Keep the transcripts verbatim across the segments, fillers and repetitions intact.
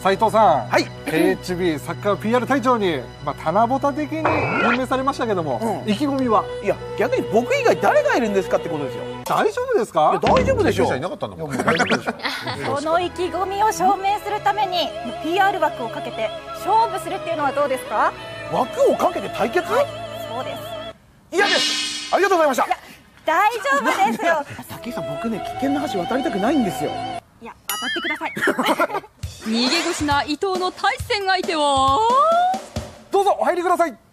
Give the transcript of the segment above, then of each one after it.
斉藤さん、 はい、 ケーエイチビー サッカー ピーアール 隊長に、まあ、棚ぼた的に任命されましたけども、うん、意気込みは？ いや、逆に僕以外誰がいるんですかってことですよ。 大丈夫ですか？ 大丈夫でしょ。 いなかったんだもん。大丈夫でしょ。 その意気込みを証明するために ピーアール 枠をかけて勝負するっていうのはどうですか？ 枠をかけて対決？ はい、そうです。 嫌です。ありがとうございました。 大丈夫ですよ。 武井さん、僕ね、危険な橋渡りたくないんですよ。 いや、渡ってください。 逃げ腰な伊藤の対戦相手は、 どうぞお入りください。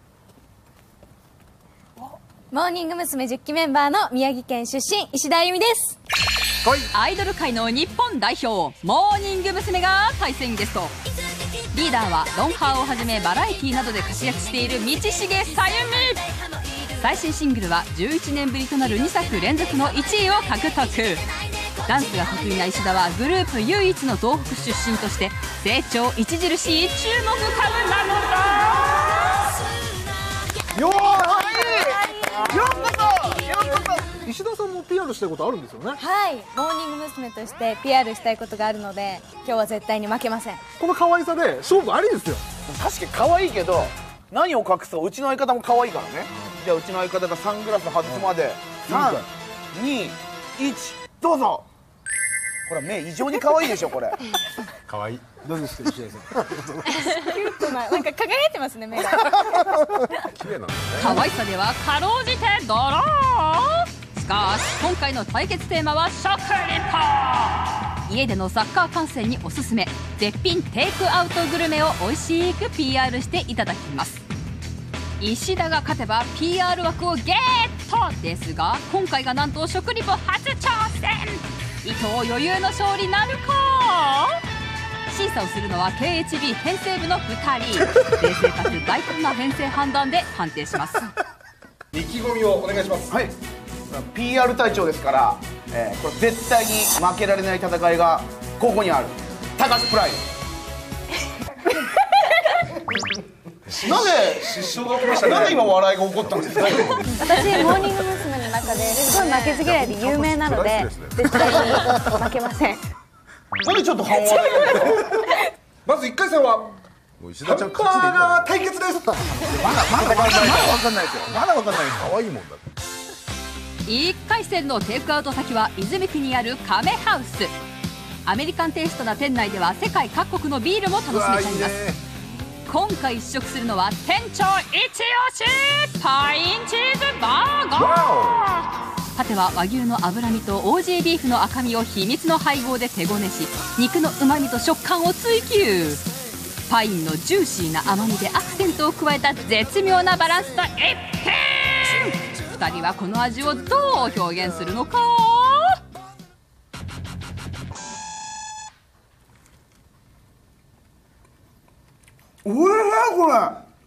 モーニング娘。じゅっきメンバーの宮城県出身石田あゆみです。 アイドル界の日本代表モーニング娘。が対戦ゲスト。リーダーはロンハーをはじめバラエティなどで活躍している道重さゆみ。最新シングルはじゅういちねんぶりとなるにさく連続のいちいを獲得。ダンスが得意な石田はグループ唯一の東北出身として成長著しい注目株なのだ。 よーい、ようこそ、ようこそ。 石田さんも ピーアール したいことあるんですよね。 はい、モーニング娘。として ピーアール したいことがあるので、今日は絶対に負けません。 この可愛さで勝負ありですよ。 確かに可愛いけど、何を隠すかうちの相方も可愛いからね。じゃあうちの相方がサングラス外すまでさん、に、いち、どうぞ。これ目異常に可愛いでしょ、これ。 可愛い。 どうですか、石田さん。 キュートな、なんか輝いてますね、目が。 綺麗なんだね。 可愛さではかろうじてドロー。しかし今回の対決テーマは食リポ。家でのサッカー観戦におすすめ絶品テイクアウトグルメを美味しく ピーアール していただきます。石田が勝てば ピーアール 枠をゲットですが、今回がなんと食リポ初挑戦。伊藤余裕の勝利なるか。審査をするのは ケーエイチビー 編成部のふたり。冷静かつ大胆な編成判断で判定します。 意気込みをお願いします。 はい、ピーアール 隊長ですから、えー、これ絶対に負けられない戦いがここにある。高橋プライド。なぜ失笑が起きましたね。 なぜ今笑いが起こったんですか？ 私モーニング娘。の中ですごい負けず嫌いで有名なので、絶対に負けません。 なんでちょっと半笑いなの？ まずいっかい戦はもう石ハ田ちゃんンバーガー対決です。 まだまだまだ分かんないですよ。まだ分かんないです。 可愛いもんだって。 いっかい戦のテイクアウト先は泉区にあるカメハウス。アメリカンテイストな店内では世界各国のビールも楽しめちゃいます。今回試食するのは店長一押しパインチーズバーガー。パテは和牛の脂身と オージー ビーフの赤身を秘密の配合で手ごねし、肉のうまみと食感を追求。パインのジューシーな甘みでアクセントを加えた絶妙なバランスと一品。ふたりはこの味をどう表現するのか。 おいしいこれ。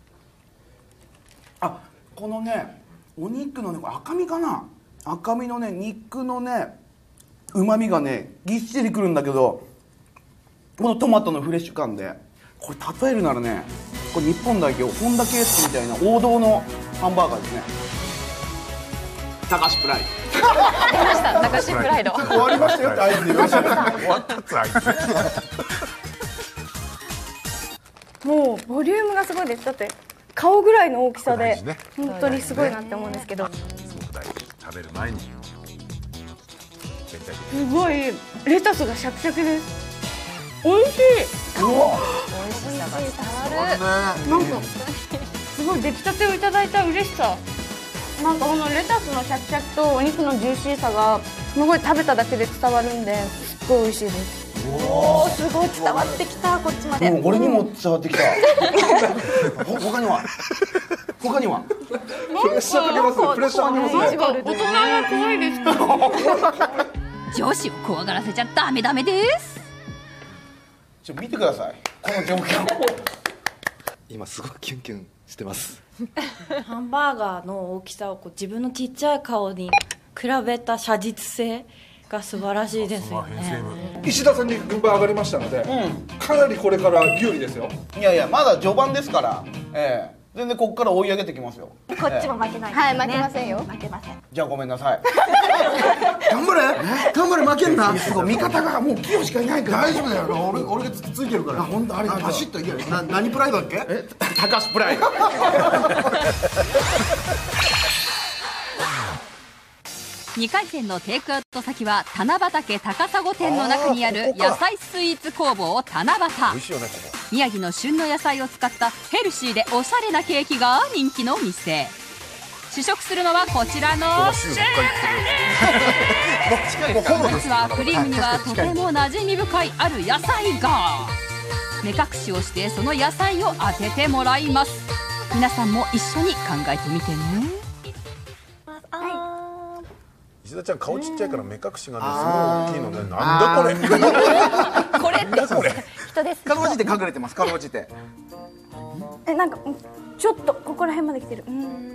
あ、このねお肉のね、これ赤身かな、赤身のね肉のねうまみがねぎっしりくるんだけど、このトマトのフレッシュ感で、これ例えるならね、これ日本代表本田圭佑みたいな王道のハンバーガーですね。高橋プライド。 出ました、高橋プライド。 終わりましたよって合図で言いましたね。 終わったってあいつ。 もうボリュームがすごいです。だって顔ぐらいの大きさで、 ね、 本当にすごいなって思うんですけど、 すごく大事。食べる前にすごいレタスがシャキシャキです。美味しい。 美味しさが伝わる。 なんかすごい出来たてをいただいた嬉しさ。なんかこのレタスのシャキシャキとお肉のジューシーさがすごい食べただけで伝わるんで、すっごい美味しいです。 おお、すごい伝わってきた、こっちまで。 もう俺にも伝わってきた。ほ他には他にはプレッシャーかけますね。プレッシャーかけますね。 大人が怖いです。 女子を怖がらせちゃダメダメです。 ちょ見てください、この状況。 今すごくキュンキュンしてます。 ハンバーガーの大きさをこう自分のちっちゃい顔に比べた写実性が素晴らしいですよね。 石田さんに軍配上がりましたので、うん、かなりこれから有利ですよ。 いやいや、まだ序盤ですから、ええ、 全然ここから追い上げてきますよ。 こっちも負けないですね。 はい、負けませんよ。 負けません。 じゃあごめんなさい。 頑張れ頑張れ、負けんな。 すごい味方がもう清しかいないから。 大丈夫だよ、俺俺がつついてるから。 あ、本当あれバシッといける。な何プライドだっけ？ え、高橋プライド。 にかい戦のテイクアウト先は棚畑高砂店の中にある野菜スイーツ工房棚畑。 美味しいよねここ。 宮城の旬の野菜を使ったヘルシーでおしゃれなケーキが人気の店。試食するのはこちらのシェフ。実はクリームにはとても馴染み深いある野菜が。目隠しをしてその野菜を当ててもらいます。皆さんも一緒に考えてみてね。 石田ちゃん顔ちっちゃいから目隠しがねすごい大きいのね。なんだこれ。 これってこれ人です。 かろうじて隠れてます。かろうじて。 え、なんかちょっとここら辺まで来てる。うん。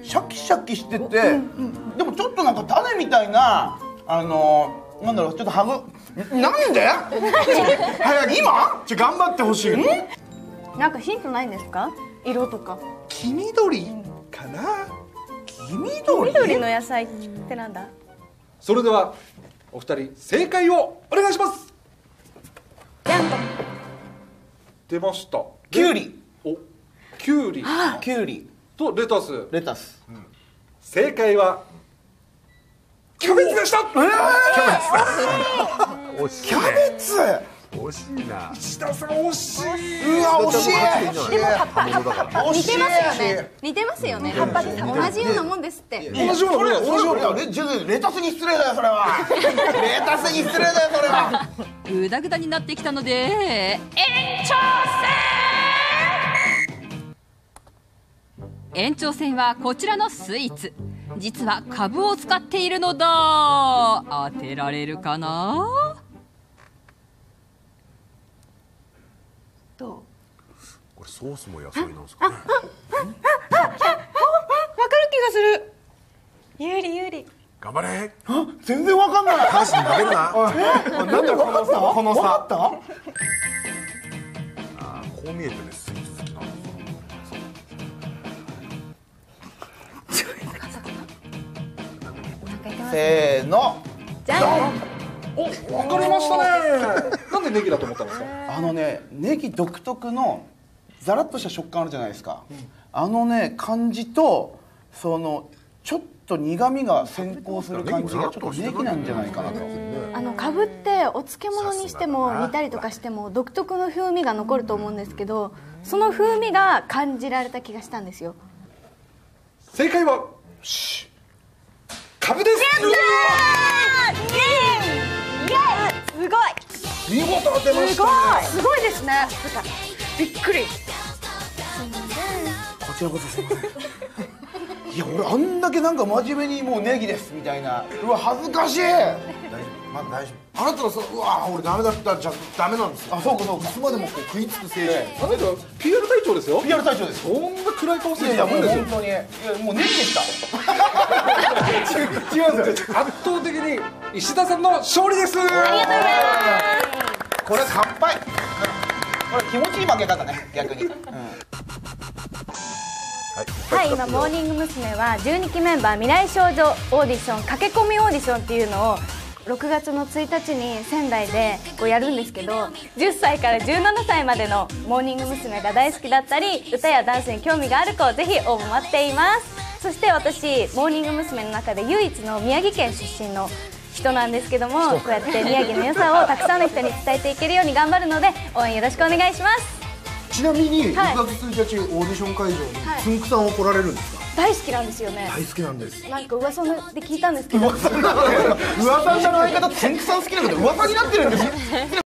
シャキシャキしてて、でもちょっとなんか種みたいな、あのなんだろう、ちょっとはぐなんで？早く今？ ちょ頑張ってほしい。 なんかヒントないんですか？色とか。 黄緑かな。 黄緑？ 緑の野菜ってなんだ？ それではお二人正解をお願いします。 じゃんと。 出ました。 キュウリ。 お、キュウリキュウリとレタス。 レタス。 正解はキャベツでした。 惜しい。 キャベツ。 惜しいな。 石田さん惜しい。 うわ惜しい。 でも葉っぱ葉物だから似てますよね。似てますよね。葉っぱです。同じようなもんですって。 同じようなもんだ。 それそれレじゃレタスに失礼だよそれは。レタスに失礼だよそれは。 グダグダになってきたので延長戦。延長戦はこちらのスイーツ。実はカブを使っているのだ。当てられるかな？ どう？ これソースも野菜なんですかね。 わかる気がする。有利有利。 頑張れ。 全然わかんない。 高橋に負けるな。 なんだこの差？この差？わかった？ あーこう見えてねスイーツ好きなんですよ。 せーの。 じゃん。 お、わかりましたね。なんでネギだと思ったんですか？ あのね、ネギ独特のザラッとした食感あるじゃないですか。あのね感じとそのちょっと苦味が先行する感じがちょっとネギなんじゃないかなと。 あのカブってお漬物にしても煮たりとかしても独特の風味が残ると思うんですけど、その風味が感じられた気がしたんですよ。 正解はカブです。 すごい。 見事当てましたね。 すごいですね。びっくり。 こちらこそすいません。いや俺あんだけなんか真面目にもうネギですみたいな。うわ恥ずかしい。 まあ大丈夫。あなたのそのうわ俺ダメだったらじゃダメなんですよ。 あ、そうかそうか。 いつまでもこう食いつく精神。 あなた ピーアール 隊長ですよ。 ピーアール 隊長です。 そんな暗い顔していやもうたもんですよ。 本当にいやもうネギでした。 違うんですよ。圧倒的に石田さんの勝利です。ありがとうございます。 これ乾杯。これ気持ちいい負け方ね逆に。うんはい、今モーニング娘。はじゅうにきメンバー未来少女オーディション駆け込みオーディションっていうのをろくがつのついたちに仙台でこうやるんですけど、じゅっさいからじゅうななさいまでのモーニング娘。が大好きだったり歌やダンスに興味がある子をぜひ応募待っています。そして私モーニング娘。の中で唯一の宮城県出身の人なんですけども、こうやって宮城の良さをたくさんの人に伝えていけるように頑張るので応援よろしくお願いします。 ちなみにはいろくがつついたちオーディション会場にはいつんくさんを来られるんですか？ 大好きなんですよね。 大好きなんです。 なんか噂で聞いたんですけど噂の相方つんくさん好きなこと噂になってるんですよ。